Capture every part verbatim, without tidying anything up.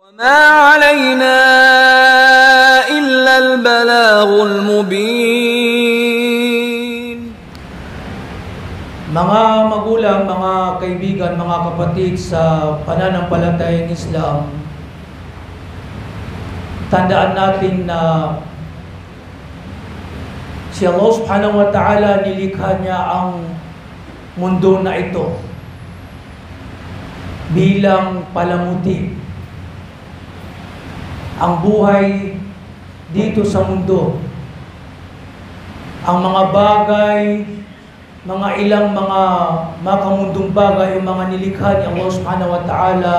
وما علينا إلا البلاغ المبين. Mga magulang, mga kaibigan, mga kapatid sa pananampalatayang Islam, tandaan natin na si Allah subhanahu wa ta'ala, nilikha niya ang mundo na ito bilang palamuti. Ang buhay dito sa mundo, ang mga bagay, mga ilang mga makamundong bagay, yung mga nilikha ni Allah subhanahu wa ta'ala,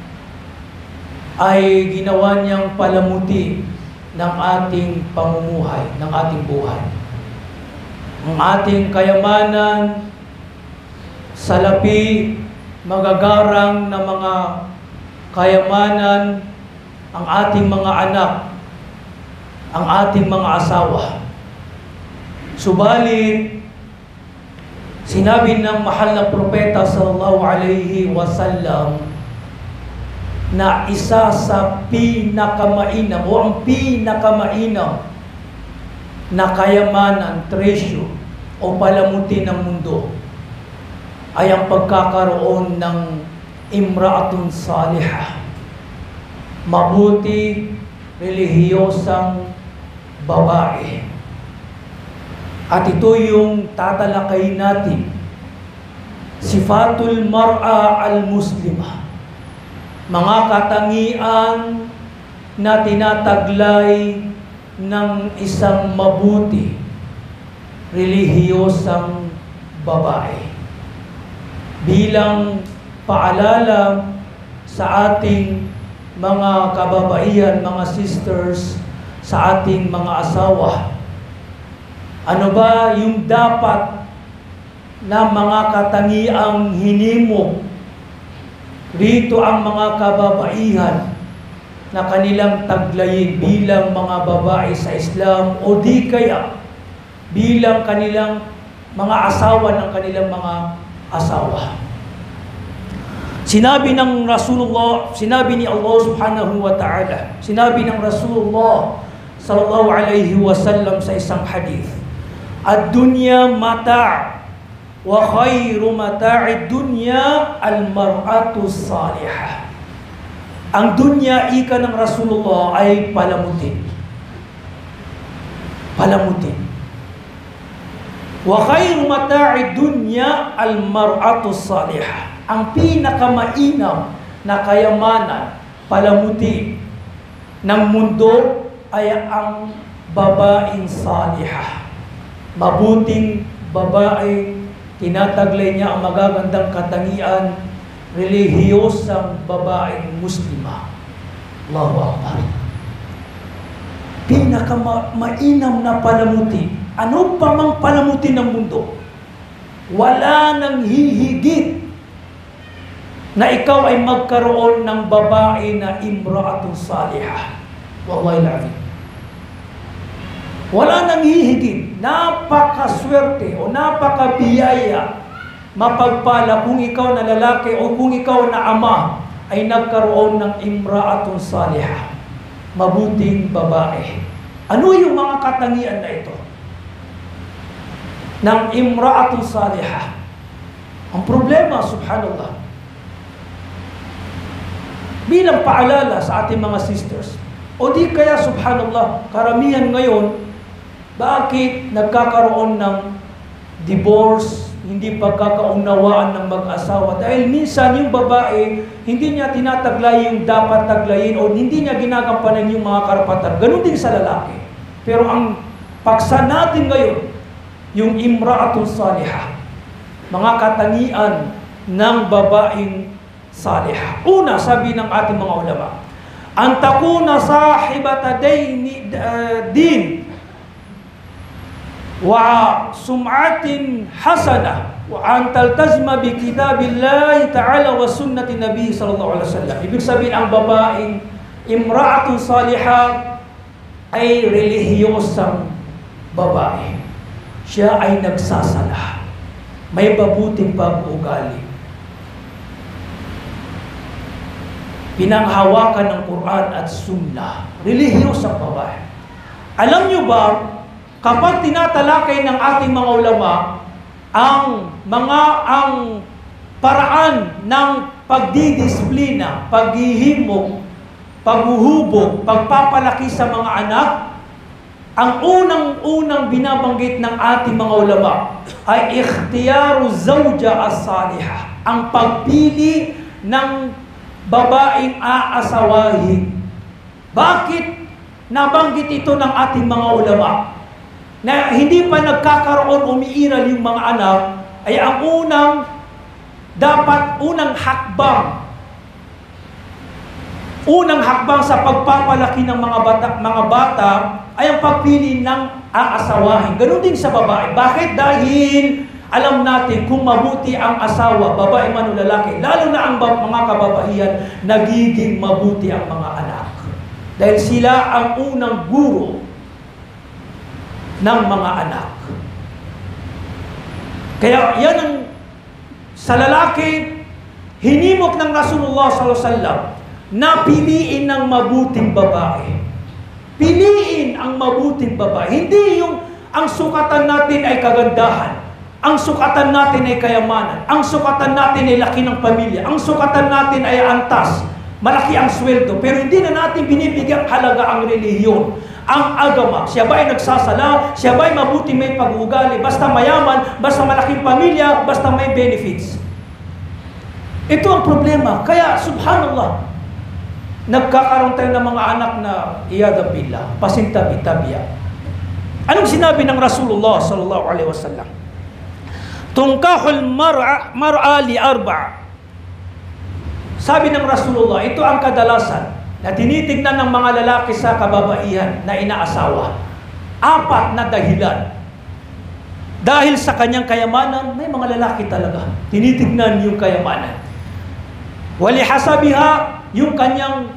ay ginawa niyang palamuti ng ating pamumuhay, ng ating buhay. Ang ating kayamanan, salapi, magagarang na mga kayamanan, ang ating mga anak, ang ating mga asawa. Subalit, sinabi ng mahal na propeta sallallahu alaihi wasallam na isa sa pinakamainam o ang pinakamainam na kayamanan, treasure o palamuti ng mundo ay ang pagkakaroon ng imra'atun salihah, mabuti, relihiyosang babae. At ito yung tatalakayin natin, sifatul mar'a al-muslimah, mga katangian na tinataglay ng isang mabuti, relihiyosang babae. Bilang paalala sa ating mga kababaihan, mga sisters, sa ating mga asawa, ano ba yung dapat na mga katangiang hinimo rito ang mga kababaihan na kanilang taglayin bilang mga babae sa Islam o di kaya bilang kanilang mga asawa ng kanilang mga asawa. Sinabi ng Rasulullah, sinabi ni Allah subhanahu wa ta'ala, sinabi ng Rasulullah sallallahu alaihi wasallam sa isang hadith, ad-dunya mata' wa khairu mata'id dunya al-mar'atu salihah. Ang dunya, ika ng Rasulullah, ay palamutin. Palamutin. Wa khairu mata'id dunya al-mar'atu salihah. Ang pinakamainam na kayamanan, palamuti ng mundo ay ang babaeng salihah. Mabuting babae, tinataglay niya ang magagandang katangian, relihiyosang babaeng muslima. Allahu Akbar. Pinakamainam na palamuti. Ano pa mang palamuti ng mundo, wala nang hihigit na ikaw ay magkaroon ng babae na imra'atun salihah. Wallahi al-azim. Wala nang hihigit. Napakaswerte o napakabiyaya, mapagpala kung ikaw na lalaki o kung ikaw na ama ay nagkaroon ng imra'atun salihah, mabuting babae. Ano yung mga katangian na ito ng imra'atun salihah? Ang problema, subhanallah, bilang paalala sa ating mga sisters, o di kaya subhanallah, karamihan ngayon, bakit nagkakaroon ng divorce, hindi pagkakaunawaan ng mag-asawa? Dahil minsan yung babae, hindi niya tinataglay yung dapat taglayin o hindi niya ginagampanan yung mga karapatan. Ganun din sa lalaki. Pero ang paksa natin ngayon, yung imra'atun salihah, mga katangian ng babaeng salihah. Una, sabi ng ating mga ulama, an takuna sahibata dayni uh, din wa sum'atin hasana wa an taltazima bi kitabillahi ta'ala wa sunnati nabi sallallahu alaihi wasallam. Ibig sabihin, ang babaeng imra'atun salihah ay relihiyosang babae. Siya ay nagsasala, may mabuting pag-uugali. pinanghawakan ng Quran at Sunnah. Relihiyos ang babae. Alam nyo ba, kapag tinatalakay ng ating mga ulama ang mga ang paraan ng pagdidisiplina, paghihimok, paghuhubog, pagpapalaki sa mga anak, ang unang-unang binabanggit ng ating mga ulama ay ikhtiyaru zawja as-salihah, ang pagpili ng babaeng aasawahin. Bakit nabanggit ito ng ating mga ulama? Na hindi pa nagkakaroon, umiiral yung mga anak, ay ang unang, dapat unang hakbang, unang hakbang sa pagpapalaki ng mga bata, mga bata ay ang pagpili ng aasawahin. Ganun din sa babae. Bakit? Dahil alam natin kung mabuti ang asawa, babae man o lalaki, lalo na ang mga kababaihan, nagiging mabuti ang mga anak. Dahil sila ang unang guro ng mga anak. Kaya yan ang sa lalaki, hinimok ng Rasulullah sallallahu alaihi wasallam na piliin ng mabuting babae. Piliin ang mabuting babae. Hindi yung ang sukatan natin ay kagandahan. Ang sukatan natin ay kayamanan. Ang sukatan natin ay laki ng pamilya. Ang sukatan natin ay antas. Malaki ang sweldo. Pero hindi na natin binibigyan halaga ang relihiyon. Ang agama. Siya ba ay nagsasala? Siya ba ay mabuti may pag-uugali? Basta mayaman, basta malaking pamilya, basta may benefits. Ito ang problema. Kaya, subhanallah, nagkakaroon tayo ng mga anak na iyada billah, pasintabi-tabiya. Anong sinabi ng Rasulullah sallallahu alaihi wasallam? Tungkahul mar'a mar'a li arba'. Sabi ng Rasulullah, ito ang kadalasan na tinitignan ng mga lalaki sa kababaihan na inaasawa. Apat na dahilan. Dahil sa kanyang kayamanan, may mga lalaki talaga tinitignan yung kayamanan. Walihasabiha, yung kanyang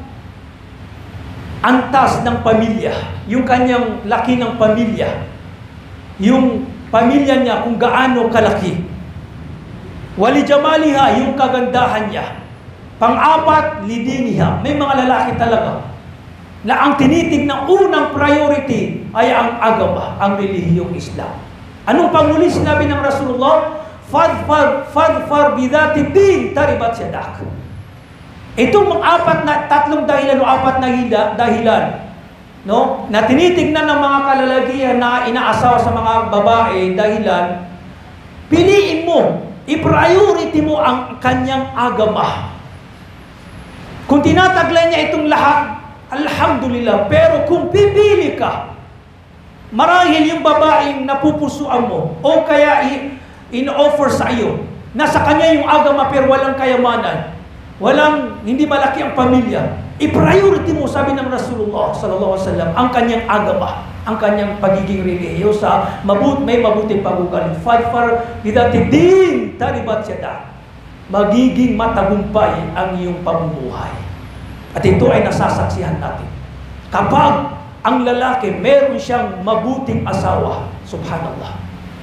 antas ng pamilya, yung kanyang laki ng pamilya, yung pamilya niya kung gaano kalaki. Walijamaliha, yung kagandahan niya. Pang-apat, lidiniha. May mga lalaki talaga na ang tinitig ng unang priority ay ang agama, ang relihiyong Islam. Anong panguli sinabi ng Rasulullah? Fadfar, fadfar bidati din taribat yadak. Itong mga apat na, tatlong dahilan o apat na dahilan, no, na tinitignan ng mga kalalakihan na inaasawa sa mga babae, dahilan, piliin mo, i-priority mo ang kanyang agama. Kung tinataglay niya itong lahat, alhamdulillah. Pero kung pipili ka, marahil yung babaeng napupusuan mo, o kaya in-offer sa iyo, nasa kanya yung agama pero walang kayamanan, walang, hindi malaki ang pamilya, i-priority mo, sabi ng Rasulullah sallallahu alaihi wasallam, ang kanyang agama, ang kanyang pagiging relihiyosa, mabut, may mabuting pag-ugali. Fadfar bidati din taribat yadak. Magiging matagumpay ang iyong pamumuhay. At ito ay nasasaksihan natin. Kapag ang lalaki, meron siyang mabuting asawa, subhanallah,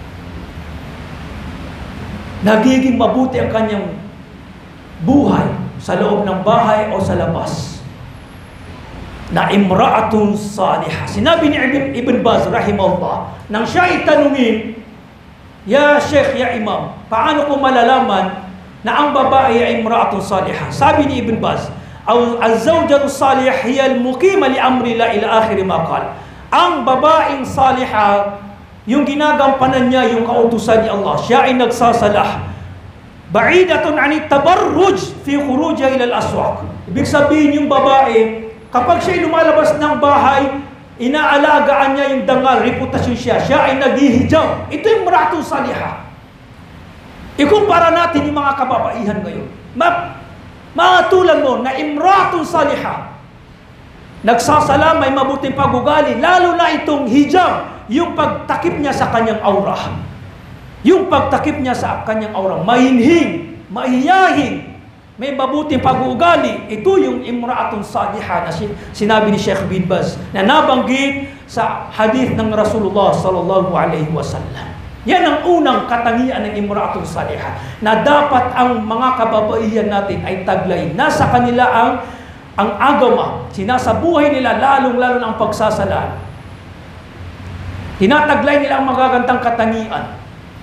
nagiging mabuti ang kanyang buhay sa loob ng bahay o sa labas. Na imra'atun salihah. Sinabi ni Ibn, Ibn Baz, rahimahullah, nang siya itanungin, ya Sheikh, ya Imam, paano ko malalaman na ang babae ay imra'atun salihah? Sabi ni Ibn Baz, az-zawjatu salihah hiya al-muqima li amri la ila akhir ma qala. Ang babaeng salihah, yung ginagampanan niya yung kautusan ni Allah, siya ay nagsasalah. Ba'idatun 'anit tabarruj fi khurujiha ila al-aswaq. Ibig sabihin yung babae, kapag siya ay lumalabas ng bahay, inaalagaan niya yung dangal, reputasyon siya, siya ay naghihijab. Ito yung imra'atun salihah. Ikumpara natin yung mga kababaihan ngayon. Ma Matulad mo na imra'atun salihah, nagsasala, may mabuting pag-ugali, lalo na itong hijab, yung pagtakip niya sa kanyang aura. Yung pagtakip niya sa kanyang aura, mahinhing, mahiyahin, may mabuting pag-ugali. Ito yung imra'atun salihah na sinabi ni Sheikh Bin Baz, na nabanggit sa hadith ng Rasulullah sallallahu alaihi wasallam. Yan ang unang katangian ng imra'atun salihah, na dapat ang mga kababaihan natin ay taglay. Nasa kanila ang ang agama, sinasabuhay nila lalong-lalo ng pagsasalaan. Tinataglay nila ang magagandang katangian.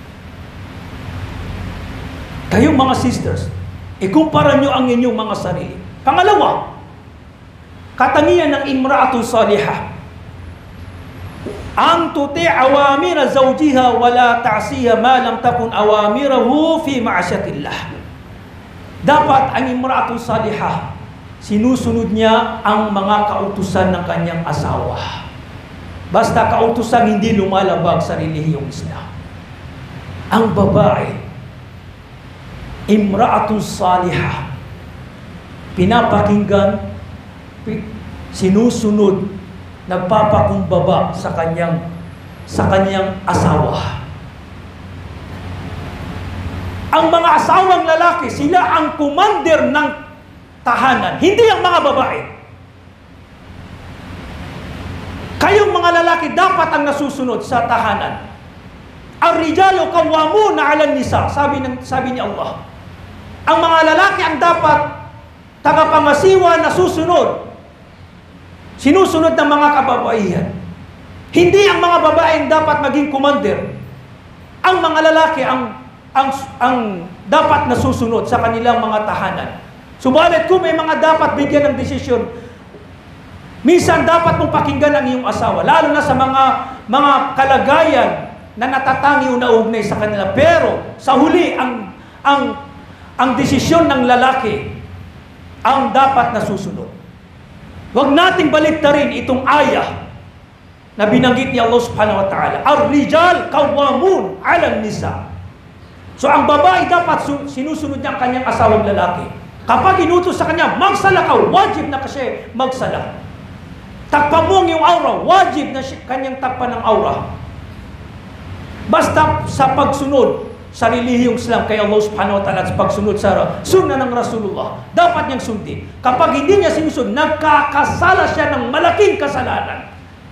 Kayong mga sisters, ikumpara nyo ang inyong mga sarili. Pangalawa, katangian ng imra'atun salihah. Ang tuti' awamira zawjiha wala ta'siha ma lam takun awamirahu fi ma'asyatillah. Dapat ang imra'atun salihah, sinusunod niya ang mga kautusan ng kanyang asawa. Basta kautusan hindi lumalabag sa relihiyong Islam. Ang babae, imra'atun salihah, pinapakinggan, sinusunod, nagpapakumbaba sa kanyang sa kanyang asawa. Ang mga asawang lalaki, sila ang commander ng tahanan, hindi ang mga babae. Kayong mga lalaki dapat ang nasusunod sa tahanan. Ar-rijalu qawwamuna 'alan nisa, sabi ng sabi ni Allah. Ang mga lalaki ang dapat tagapangasiwa na susunod. Sinusunod ng mga kababaihan. Hindi ang mga babae ang dapat maging commander. Ang mga lalaki ang ang ang dapat nasusunod sa kanilang mga tahanan. Subalit kung may mga dapat bigyan ng desisyon, minsan dapat mong pakinggan ang iyong asawa, lalo na sa mga mga kalagayan na natatangi o naugnay sa kanila. Pero sa huli, ang ang ang desisyon ng lalaki ang dapat nasusunod. Huwag nating baliktarin itong ayah na binanggit ni Allah subhanahu wa ta'ala. Ar-rijal qawwamun 'alan nisa. So ang babae dapat sinusunod niya ang kanyang asawang lalaki. Kapag inutos sa kanya, magsala ka, wajib na kasi magsala. Takpan mo ang iyong aura, wajib na kanyang takpan ng aura. Basta sa pagsunod sa relihiyong Islam kay Allah subhanahu wa ta'ala, sa pagsunod sa sunna ng Rasulullah, dapat niyang sundin. Kapag hindi niya sinusunod, nagkakasala siya ng malaking kasalanan.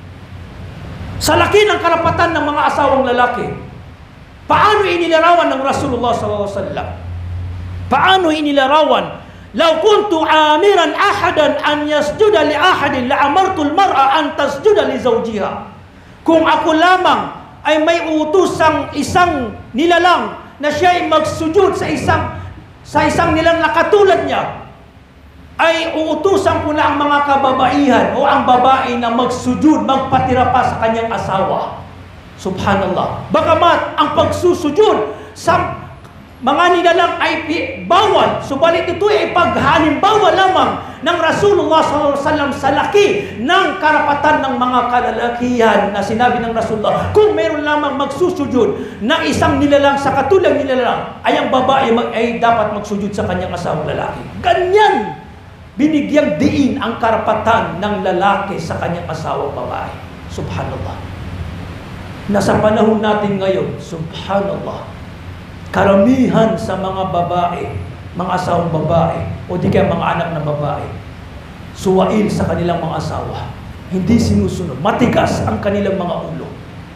Sa laki ng karapatan ng mga asawang lalaki, paano inilarawan ng Rasulullah sallallahu alaihi wasallam? Paano inilarawan? Law kuntu amiran ahadan an yasjuda li ahadin la amartu al-mar'a an tasjuda li zawjiha. Kung ako lamang ay may utusang isang nilalang na siya ay magsujud sa isang sa isang nilang na katulad niya, ay uutusan ko na ang mga kababaihan o ang babae na magsujud, magpatira pa sa kanyang asawa. Subhanallah. Bagamat ang pagsusujud sa mga nilalang ay bawal, subalit ito ay paghalimbawa lamang ng Rasulullah sallallahu alaihi wasallam sa laki ng karapatan ng mga kalalakihan na sinabi ng Rasulullah. Kung meron lamang magsusujud ng isang nilalang sa katulang nilalang, ay ang babae mag, ay dapat magsujud sa kanyang asawang lalaki. Ganyan binigyang diin ang karapatan ng lalaki sa kanyang asawang babae. Subhanallah. Nasa panahon natin ngayon, subhanallah, karamihan sa mga babae, mga asawang babae, o di kaya mga anak na babae, suwail sa kanilang mga asawa. Hindi sinusunod. Matigas ang kanilang mga ulo.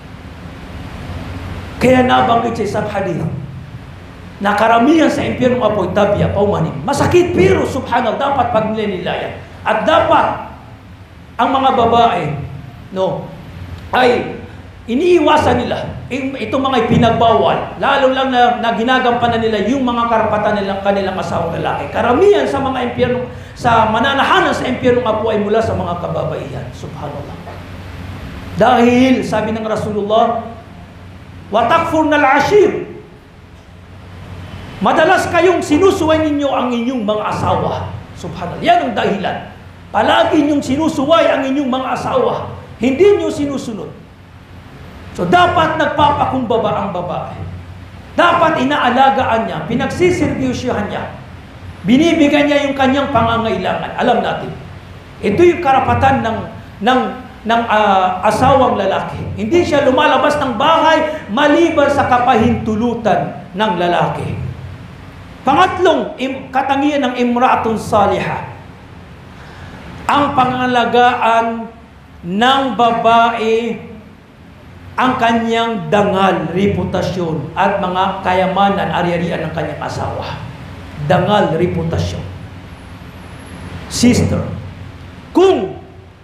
Kaya nabanggit sa isang hadith na karamihan sa impyernong apoy, tabya, paumanin. Masakit pero subhanallah, dapat pagnilinilayan. At dapat ang mga babae, no, ay iniiwasan nila itong mga pinagbawal, lalo lang na, na ginagampanan nila yung mga karapatan nilang kanilang asawang lalaki. Karamihan sa mga impyerno, sa mananahanan sa impyernong apo ay mula sa mga kababaihan. Subhanallah. Dahil sabi ng Rasulullah, watakfurna al-ashir, madalas kayong sinusuway ninyo ang inyong mga asawa. Subhanallah. Yan ang dahilan. Palagi ninyong sinusuway ang inyong mga asawa. Hindi niyo sinusunod. So, dapat nagpapakumbaba ang babae. Dapat inaalagaan niya, pinagsisirbyusyohan niya. Binibigyan niya yung kanyang pangangailangan. Alam natin, ito yung karapatan ng, ng, ng uh, asawang lalaki. Hindi siya lumalabas ng bahay maliban sa kapahintulutan ng lalaki. Pangatlong im, katangian ng imra'atun salihah, ang pangangalagaan ng babae ang kanyang dangal, reputasyon, at mga kayamanan, ari-arian ng kanyang asawa. Dangal, reputasyon. Sister,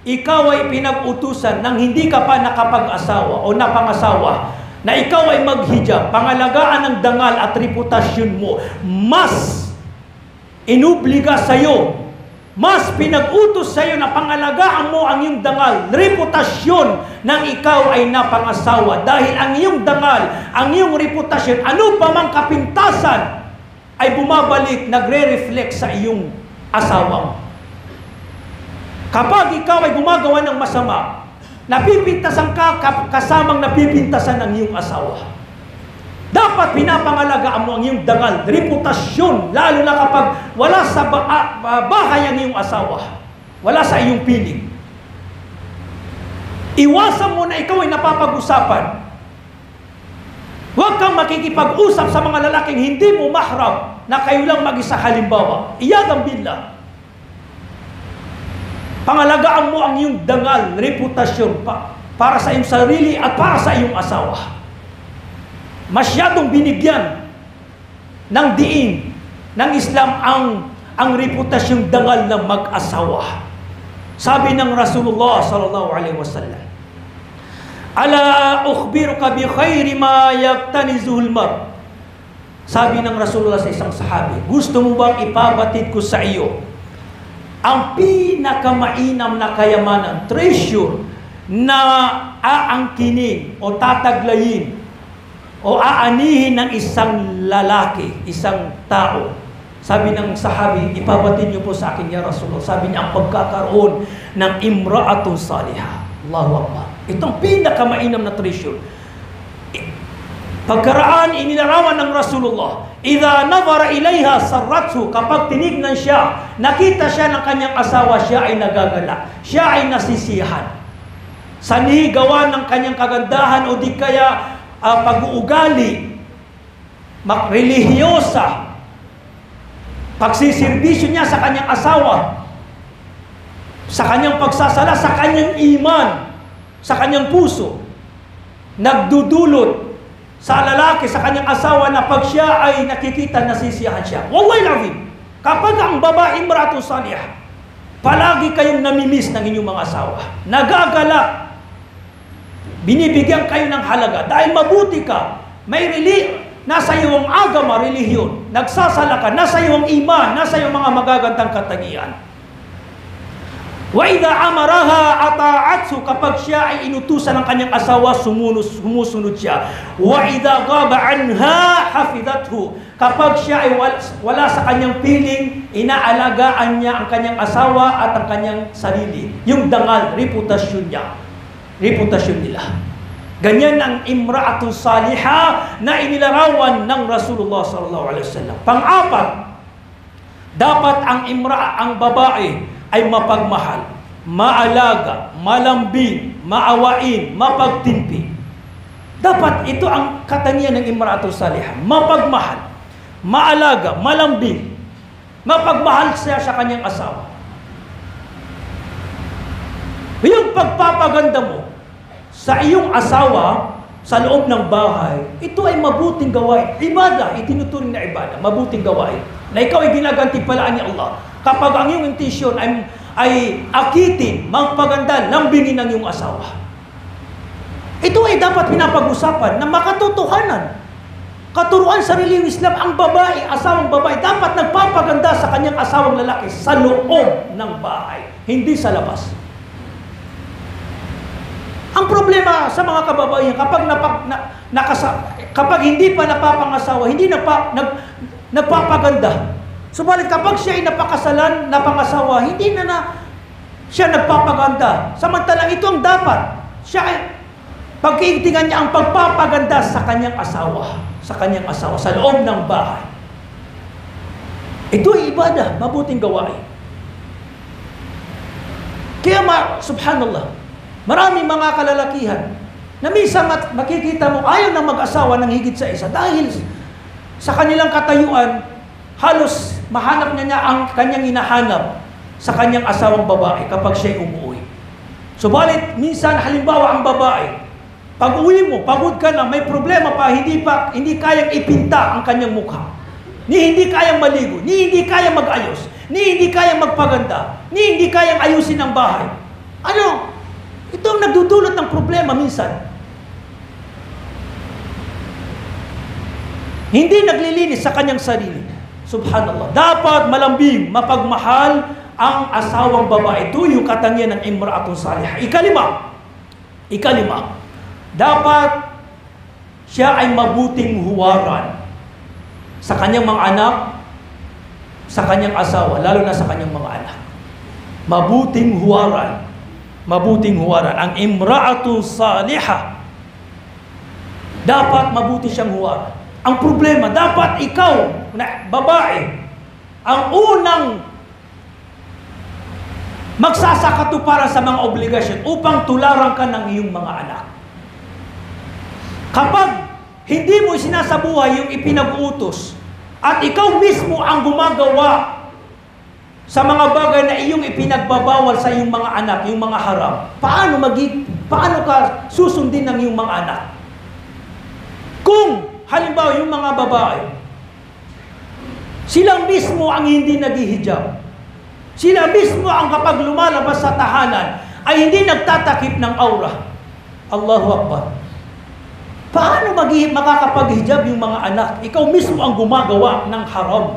ikaw ay pinag-utusan nang hindi ka pa nakapag-asawa o napangasawa, na ikaw ay maghijab, pangalagaan ng dangal at reputasyon mo, mas inubliga sa iyo, mas pinag-utos sa iyo na pangalagaan mo ang iyong dangal, reputasyon ng ikaw ay napangasawa. Dahil ang iyong dangal, ang iyong reputasyon, ano pa mang kapintasan, ay bumabalik, nagre-reflect sa iyong asawa mo. Kapag ikaw ay gumagawa ng masama, napipintasan ka kasamang napipintasan ng iyong asawa. Dapat pinapangalagaan mo ang iyong dangal, reputasyon, lalo na kapag wala sa ba bahay ang iyong asawa, wala sa iyong piling. Iwasan mo na ikaw ay napapag-usapan. Huwag kang makikipag-usap sa mga lalaking hindi mo mahram na kayo lang mag-isa. Halimbawa, iyadang billah. Pangalagaan mo ang iyong dangal, reputasyon pa, para sa iyong sarili at para sa iyong asawa. Masyadong binigyan ng diin ng Islam ang, ang reputasyong dangal ng mag-asawa. Sabi ng Rasulullah sallallahu alaihi wasallam, "Ala ukhbiruka bi khairi ma yaktanizuhul mar." Sabi ng Rasulullah sa isang sahabi, gusto mo bang ipabatid ko sa iyo ang pinakamainam na kayamanan, treasure, na aangkinin o tataglayin o aanihin ng isang lalaki, isang tao? Sabi ng sahabi, ipabatid niyo po sa akin ya Rasulullah. Sabi niya, ang pagkakaroon ng imra'atun salihah. Allahu Akbar. Itong pinakamainam na treasure. Pagkaraan, inilarawan ng Rasulullah, idha nazara ilayha sarrathu, kapag tinignan siya, nakita siya ng kanyang asawa, siya ay nagagala, siya ay nasisiyahan. Sanhi gawa ng kanyang kagandahan o di kaya uh, pag-uugali, relihiyosa, pagsisirbisyo niya sa kanyang asawa, sa kanyang pagsasala, sa kanyang iman, sa kanyang puso, nagdudulot sa lalaki, sa kanyang asawa, na pag siya ay nakikita, nasisiyahan siya. Wallahi lazim, kapag ang babae imra'atun salihah, palagi kayong namimiss ng inyong mga asawa, nagagala, binibigyan kayo ng halaga dahil mabuti ka, may reli, nasa iyo ang agama, relihiyon, nagsasala ka, nasa iyo ang iman, nasa iyo mga magagandang katangian. Wa idha amaraha ata'atsu, kapag siya ay inutusan ng kanyang asawa, sumunod, sumusunod siya. Wa idha ghaba anha hafidathu, kapag siya ay wala, wala sa kanyang piling, inaalagaan niya ang kanyang asawa at ang kanyang sarili. Yung dangal, reputasyon niya, reputasyon nila. Ganyan ang imra'atun salihah na inilarawan ng Rasulullah sallallahu alaihi wasallam. Pang-apat, dapat ang imra, ang babae ay mapagmahal, maalaga, malambing, maawain, mapagtimpi. Dapat ito ang katangian ng imra'atun salihah. Mapagmahal, maalaga, malambing, mapagmahal siya sa kanyang asawa. Yung pagpapaganda mo sa iyong asawa sa loob ng bahay, ito ay mabuting gawain. Ibadah, itinuturing na ibadah, mabuting gawain, na ikaw ay ginagantimpalaan ni Allah. Kapag ang iyong intensyon ay, ay akitin, magpaganda, lambingin ng iyong asawa. Ito ay dapat pinapag-usapan na makatotohanan. Katuruan sa relihiyong Islam, ang babae, asawang babae, dapat nagpapaganda sa kanyang asawang lalaki sa loob ng bahay, hindi sa labas. Ang problema sa mga kababaihan, kapag, napag, na, nakasa, kapag hindi pa napapangasawa, hindi napa, nag, nagpapaganda. Subalit kapag siya ay napakasalan, napangasawa, hindi na na siya nagpapaganda. Samantalang ito ang dapat. Siya ay, pagkiintingan niya ang pagpapaganda sa kanyang asawa, sa kanyang asawa, sa loob ng bahay. Ito ay ibadah, mabuting gawain. Kaya ma, subhanallah, maraming mga kalalakihan na minsan makikita mo ayaw na mag-asawa ng higit sa isa dahil sa kanilang katayuan, halos mahanap niya niya ang kanyang hinahanap sa kanyang asawang babae kapag siya'y umuwi. Subalit, minsan, halimbawa ang babae, pag uwi mo, pagod ka na, may problema pa, hindi pa, hindi kayang ipinta ang kanyang mukha, ni hindi kayang maligo, ni hindi kayang mag-ayos, ni hindi kayang magpaganda, ni hindi kayang ayusin ang bahay. Ano? Ito ang nagdudulot ng problema minsan. Hindi naglilinis sa kanyang sarili. Subhanallah. Dapat malambing, mapagmahal ang asawang babae. Ito yung katangian ng imra'atun salihah. Ikalima. Ikalima. Dapat siya ay mabuting huwaran sa kanyang mga anak, sa kanyang asawa, lalo na sa kanyang mga anak. Mabuting huwaran. Mabuting huwaran. Ang imra'atun salihah, dapat mabuti siyang huwaran. Ang problema, dapat ikaw, na babae, ang unang magsasakatuparan sa mga obligasyon upang tularan ka ng iyong mga anak. Kapag hindi mo sinasabuhay yung ipinag-utos at ikaw mismo ang gumagawa sa mga bagay na iyong ipinagbabawal sa iyong mga anak, yung mga haram, paano magig paano ka susundin ng iyong mga anak? Kung halimbawa yung mga babae, sila mismo ang hindi naghihijab, sila mismo ang kapag lumalabas sa tahanan ay hindi nagtatakip ng aura. Allahu Akbar. Paano mag- makakapaghijab yung mga anak? Ikaw mismo ang gumagawa ng haram.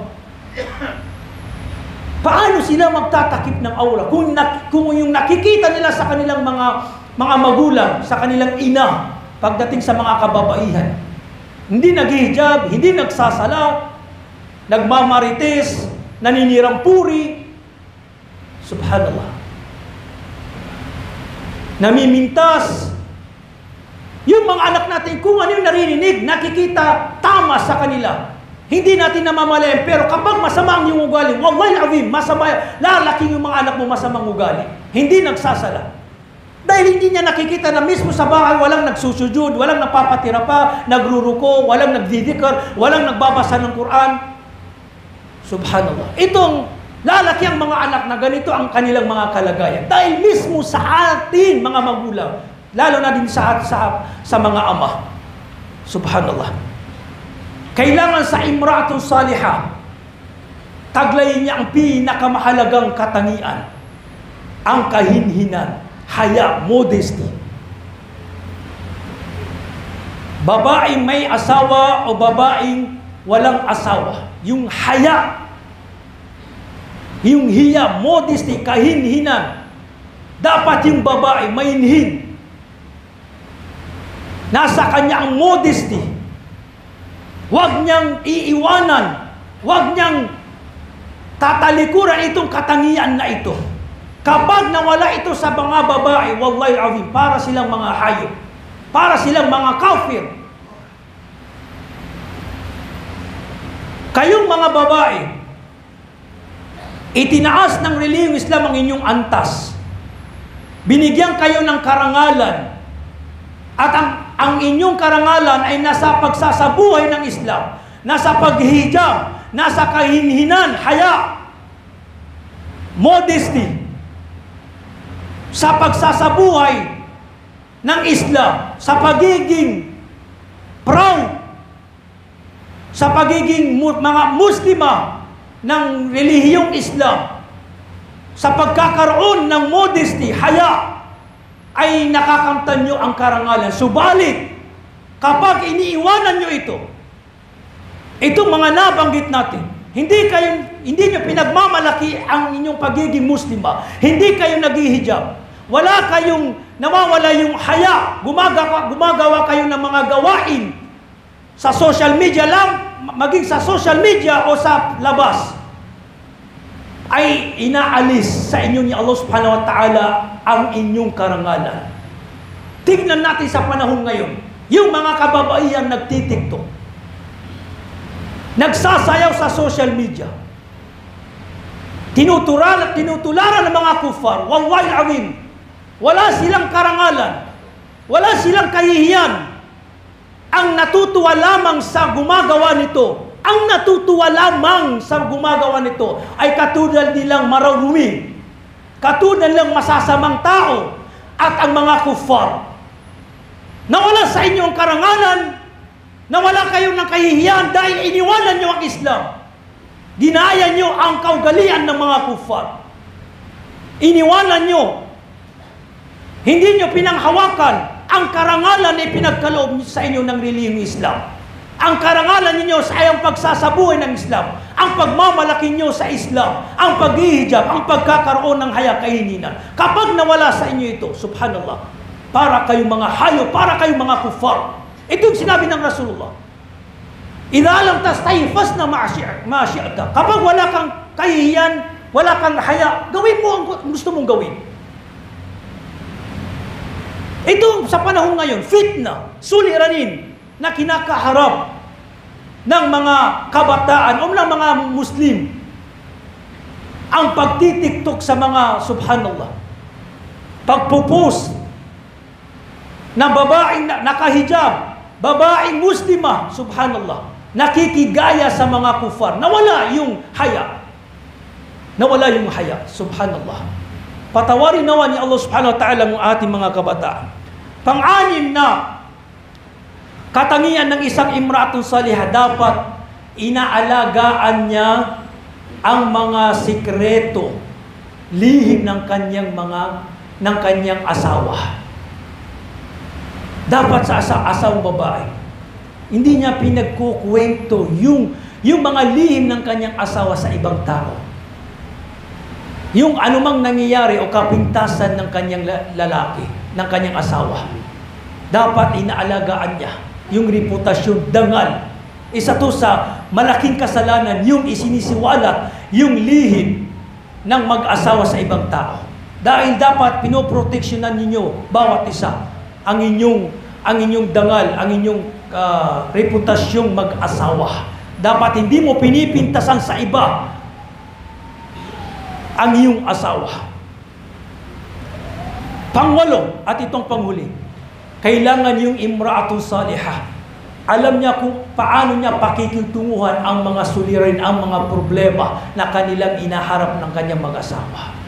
Paano sila magtatakip ng aura? Kung, na, kung yung nakikita nila sa kanilang mga mga magulang, sa kanilang ina, pagdating sa mga kababaihan, hindi naghihijab, hindi nagsasala, nagmamarites, naninirang puri, subhanallah, namimintas. Yung mga anak natin, kung ano yung narinig, nakikita, tama sa kanila. Hindi natin namamalayan, pero kapag masama ang iyong ugali, wallahi azim, masama, lalaking yung mga anak mo masamang ugali. Hindi nagsasala. Dahil hindi niya nakikita na mismo sa bahay, walang nagsusujud, walang napapatira pa, nagruruko, walang nagdidikar, walang nagbabasa ng Quran. Subhanallah. Itong lalaki ang mga anak na ganito ang kanilang mga kalagayan. Dahil mismo sa atin, mga magulang, lalo na din sa, sa, sa mga ama. Subhanallah. Kailangan sa imra'atun salihah, taglayin niya ang pinakamahalagang katangian, ang kahinhinan, haya, modesty. Babaeng may asawa o babaeng walang asawa, yung haya, yung hiya, modesty, kahinhinan, dapat yung babae mainhin. Nasa kanya ang modesty. Huwag niyang iiwanan. Huwag niyang tatalikuran itong katangian na ito. Kapag nawala ito sa mga babae, wallahi azim, para silang mga hayop. Para silang mga kafir. Kayong mga babae, itinaas ng relihiyong Islam ang inyong antas. Binigyan kayo ng karangalan. At ang Ang inyong karangalan ay nasa pagsasabuhay ng Islam, nasa paghihijab, nasa kahinhinan, haya, modesty, sa pagsasabuhay ng Islam, sa pagiging proud, sa pagiging mga muslima ng relihiyong Islam, sa pagkakaroon ng modesty, haya, ay nakakamtan nyo ang karangalan. Subalit, kapag iniiwanan nyo ito, itong mga nabanggit natin, hindi kayo, hindi nyo pinagmamalaki ang inyong pagiging muslima, hindi kayo naghihijab, wala kayong, nawawala yung haya, gumagawa, gumagawa kayo ng mga gawain sa social media lang, maging sa social media o sa labas, ay inaalis sa inyo ni Allah subhanahu wa ta'ala ang inyong karangalan. Tignan natin sa panahon ngayon, yung mga kababaihan nagtitiktok, nagsasayaw sa social media, tinuturalan at tinutularan ng mga kufar, wallahi al-azim, wala silang karangalan, wala silang kahihiyan. Ang natutuwa lamang sa gumagawa nito, ang natutuwa lamang sa gumagawa nito ay katulad nilang mararumi, katulad nilang masasamang tao at ang mga kuffar. Nawala sa inyo ang karangalan, nawala kayo ng kahihiyan dahil iniwanan nyo ang Islam. Ginaya nyo ang kaugalian ng mga kuffar. Iniwanan nyo Hindi nyo pinanghawakan ang karangalan na ipinagkaloob sa inyo ng relihiyong Islam. Ang karangalan ninyo sa ayang pagsasabuhay ng Islam, ang pagmamalaki nyo sa Islam, ang paghihijab, ang pagkakaroon ng haya kaininan. Kapag nawala sa inyo ito, subhanallah, para kayong mga hayo, para kayong mga kufar. Ito yung sinabi ng Rasulullah. Idha lam tastayfas na ma'asyi'ata. Kapag wala kang kahihiyan, wala kang haya, gawin mo ang gusto mong gawin. Ito sa panahon ngayon, fitna, suliranin na kinakaharap ng mga kabataan o ng mga Muslim. Ang pagtitiktok sa mga, subhanallah, pagpupos na babaeng nakahijab, babaeng Muslimah, subhanallah, nakikigaya sa mga kufar. Nawala yung haya. Nawala yung haya, subhanallah. Patawarin nawa ni Allah subhanahu wa ta'ala ang ating mga kabataan. Pang-anim na katangian ng isang imra'atun salihah, dapat inaalagaan niya ang mga sikreto, lihim ng kanyang mga ng kanyang asawa. Dapat sa asa, asawang babae, hindi niya pinagkukwento yung yung mga lihim ng kanyang asawa sa ibang tao. Yung anumang nangyayari o kapintasan ng kanyang lalaki, ng kanyang asawa, dapat inaalagaan niya yung reputasyon, dangal. Isa to sa malaking kasalanan, yung isinisiwalat, yung lihim ng mag-asawa sa ibang tao. Dahil dapat pinoproteksyonan ninyo bawat isa ang inyong ang inyong dangal, ang inyong uh, reputasyong mag-asawa. Dapat hindi mo pinipintasan sa iba ang iyong asawa. Pangwalo, at itong panghuli, kailangan yung imra'atun salihah, alam niya kung paano niya pakikitunguhan ang mga sulirin, ang mga problema na kanilang inaharap ng kanyang mag-asawa.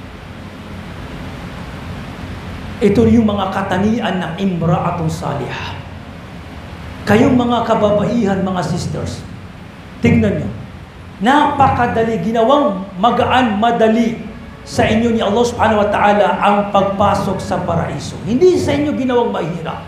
Ito yung mga katangian ng imra'atun salihah. Kayong mga kababaihan, mga sisters, tignan nyo, napakadali, ginawang magaan, madali sa inyo ni Allah subhanahu wa ta'ala ang pagpasok sa paraiso. Hindi sa inyo ginawang mahirap.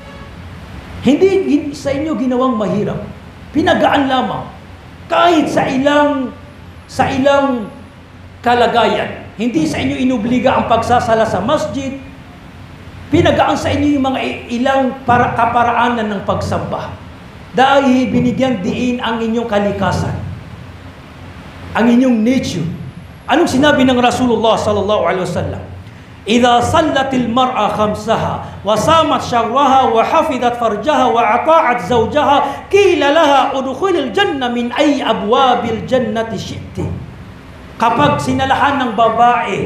Hindi sa inyo ginawang mahirap. Pinagaan lamang. Kahit sa ilang sa ilang kalagayan. Hindi sa inyo inubliga ang pagsasala sa masjid. Pinagaan sa inyo yung mga ilang para, kaparaanan ng pagsamba. Dahil binigyan diin ang inyong kalikasan, ang inyong nature. Anong sinabi ng Rasulullah sallallahu alaihi wasallam? Idza sallatil mar'a khamsaha wa samat syahraha wa hafidat farjaha wa ata'at zawjaha qila laha udkhulil janna min ay abwabil jannati syi'ti. Kapag sinalahan ng babae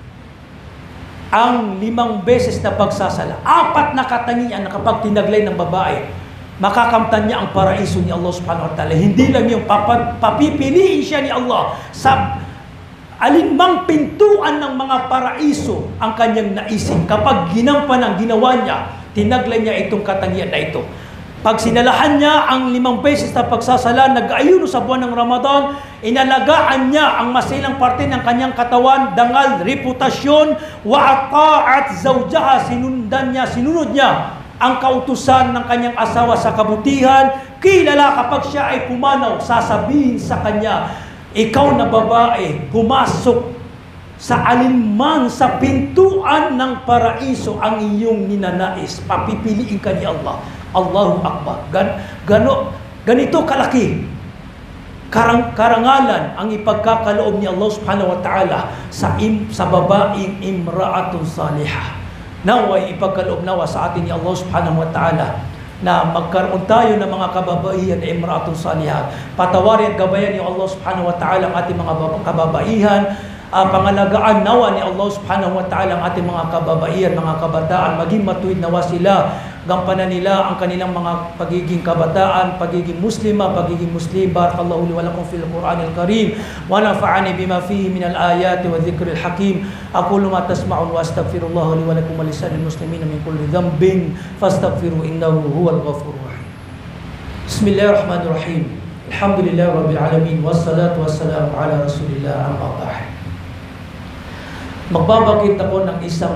ang limang beses na pagsasala, apat na katangian na kapag tinaglay ng babae, makakamtan niya ang paraiso ni Allah subhanahu wa ta'ala. Hindi lang yung papipiliin siya ni Allah sa alinmang pintuan ng mga paraiso ang kanyang naisip. Kapag ginampan ang ginawa niya, tinaglay niya itong katangian na ito. Pag sinalahan niya ang limang beses na pagsasala, nag-ayuno sa buwan ng Ramadan, inalagaan niya ang masilang parte ng kanyang katawan, dangal, reputasyon, wa ata'at zawjaha, sinundan niya, sinunod niya ang kautusan ng kanyang asawa sa kabutihan. Kilala, kapag siya ay pumanaw, sasabihin sa kanya, ikaw na babae, pumasok sa alinman sa pintuan ng paraiso ang iyong ninanais. Papipiliin ka ni Allah. Allahu Akbar. Gan, gano, ganito kalaki karang, karangalan ang ipagkakaloob ni Allah subhanahu wa ta'ala sa, im, sa babaeng imra'atun salihah. Naway ipagkaloob nawa sa atin ni Allah subhanahu wa ta'ala na magkaroon tayo ng mga kababaihan na imra'atun salihah. Patawarin at gabayan ni Allah subhanahu wa ta'ala ang ating mga kababaihan. Uh, pangalagaan nawa ni Allah subhanahu wa ta'ala ang ating mga kababaihan, mga kabataan, maging matuwid nawa sila, gampanan nila ang kanilang mga pagiging kabataan, pagiging muslima, pagiging muslim. Barakallahu li wa lakum fil Qur'anil Karim wa nafa'ani bima fihi minal ayati wa dhikril hakim. Aqulu ma tasma'un wa astaghfirullah li wa lakum wa lisanil muslimin min kulli dhanbin fastaghfiru innahu huwal ghafurur rahim. Bismillahirrahmanirrahim. Alhamdulillahi rabbil alamin wassalatu wassalamu ala Rasulillah amma ba'd. Magbabagit ako ng isang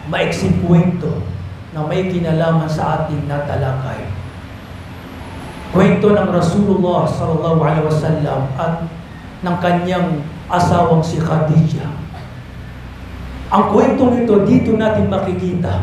maiksing kwento na may kinalaman sa ating natalakay. Kwento ng Rasulullah sallallahu alaihi wasallam at ng kanyang asawang si Khadijah. Ang kwentong ito, dito natin makikita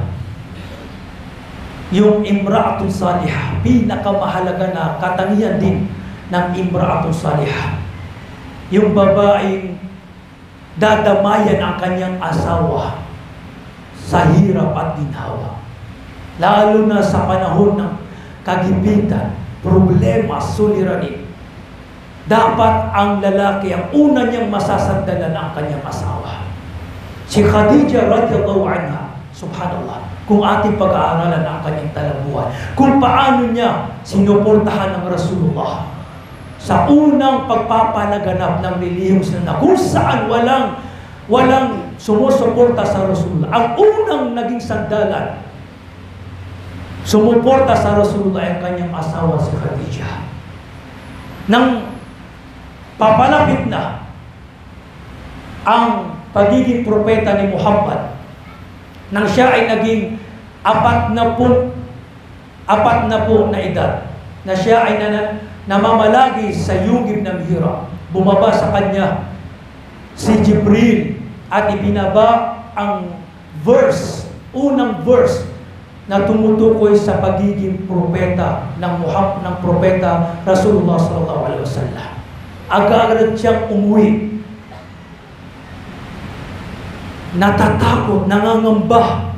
yung imra'atul salihah, pinakamahalaga na katangian din ng imra'atul salihah. Yung babaeng dadamayan ang kanyang asawa sa hirap at ginhawa. Lalo na sa panahon ng kagipitan, problema, suliranin. Dapat ang lalaki, ang una niyang masasandalan ang kanyang asawa. Si Khadijah radhiyallahu anha, subhanallah, kung ating pag-aaralan ang kanyang talabuhan, kung paano niya sinuportahan ng Rasulullah sa unang pagpapalaganap ng relihiyos na kung saan walang walang sumusuporta sa Rasulullah. Ang unang naging sandalan sumuporta sa Rasulullah ay ang kanyang asawa si Khadijah. Nang papalapit na ang pagiging propeta ni Muhammad, nang siya ay naging apat na po, apat na po na edad, na siya ay nan namamalagi sa yugib ng hirap, bumaba sa kanya si Jibril at ibinaba ang verse, unang verse na tumutukoy sa pagiging propeta ng Muhammad, ng propeta Rasulullah sallallahu alaihi wasallam. Agad-agad siyang umuwi. Natatakot, nangangamba.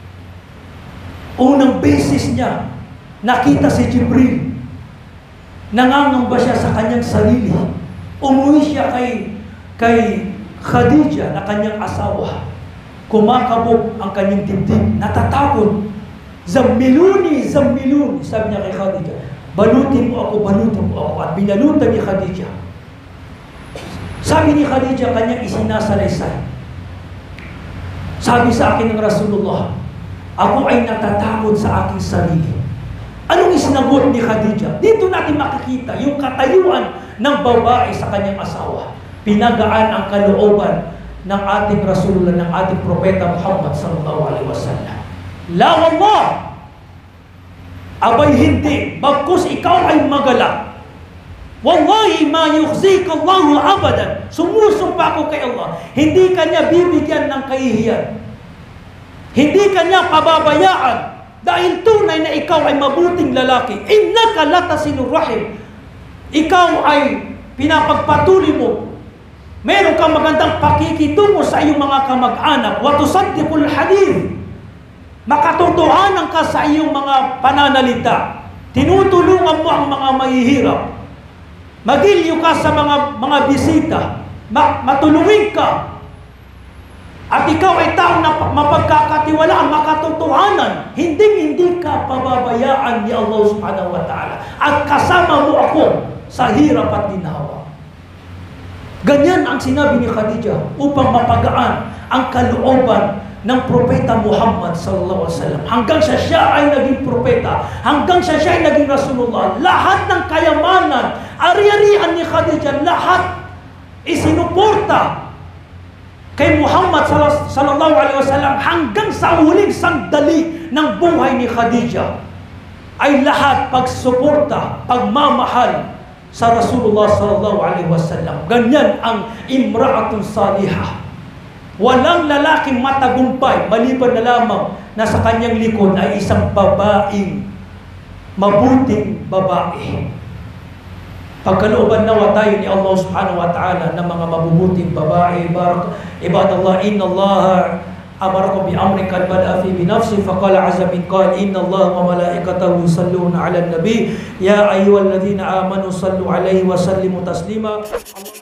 Unang beses niya, nakita si Jibril. Nangangamba siya sa kanyang sarili. Umuwi siya kay, kay Khadijah na kanyang asawa. Kumakabog ang kanyang dibdib. Natatakot. Zammiluni, zammiluni, sabi niya kay Khadijah. Balutin mo ako, balutin mo ako. At binalutan ni Khadijah. Sabi ni Khadijah, kanyang isinasalaysay. Sabi sa akin ng Rasulullah, ako ay natatakot sa aking sarili. Anong isinagot ni Khadijah? Dito natin makikita yung katayuan ng babae sa kanyang asawa. Pinagaan ang kalooban ng ating Rasulullah, ng ating propeta Muhammad sallallahu alaihi wasallam. La wallah! Abay hindi, bagkus ikaw ay magalak. Wallahi ma yukhzika Allahu abadan. Sumusumpa ko kay Allah, hindi kanya bibigyan ng kahihiyan. Hindi kanya pababayaan dahil tunay na ikaw ay mabuting lalaki. Innaka latasilur rahim. Ikaw ay pinapagpatuloy mo. Meron kang magandang pakikitungo sa iyong mga kamag-anak. Wa tusaddiqul hadith. Makatotohanan ka sa iyong mga pananalita. Tinutulungan mo ang mga mahihirap. Magilyo ka sa mga mga bisita. Ma matulungin ka. At ikaw ay taong na mapagkakatiwalaan, makatotohanan. Hindi-hindi ka pababayaan ni Allah subhanahu wa ta'ala. At kasama mo ako sa hirap at ginhawa. Ganyan ang sinabi ni Khadijah upang mapagaan ang kalooban ng propeta Muhammad sallallahu alaihi wasallam. Hanggang siya siya ay naging propeta, hanggang siya siya ay naging Rasulullah, lahat ng kayamanan, ari-arian ni Khadijah, lahat isinuporta kay Muhammad sallallahu alaihi wasallam hanggang sa huling sandali ng buhay ni Khadijah ay lahat pagsuporta, pagmamahal sa Rasulullah sallallahu alaihi wasallam. Ganyan ang imra'atun salihah. Walang lalaking matagumpay maliban na lamang na sa kanyang likod ay isang babaeng mabuting babae. Pagkalooban nawa tayo ni Allah subhanahu wa ta'ala ng mga mabubuting babae. Barak, ibadallah, inna Allah amarakum bi amrin kad bada'a fi bi nafsi faqala azza min qala inna Allah wa malaikatahu yusalluna 'alan nabi ya ayyuhalladhina amanu sallu 'alaihi wa sallimu taslima.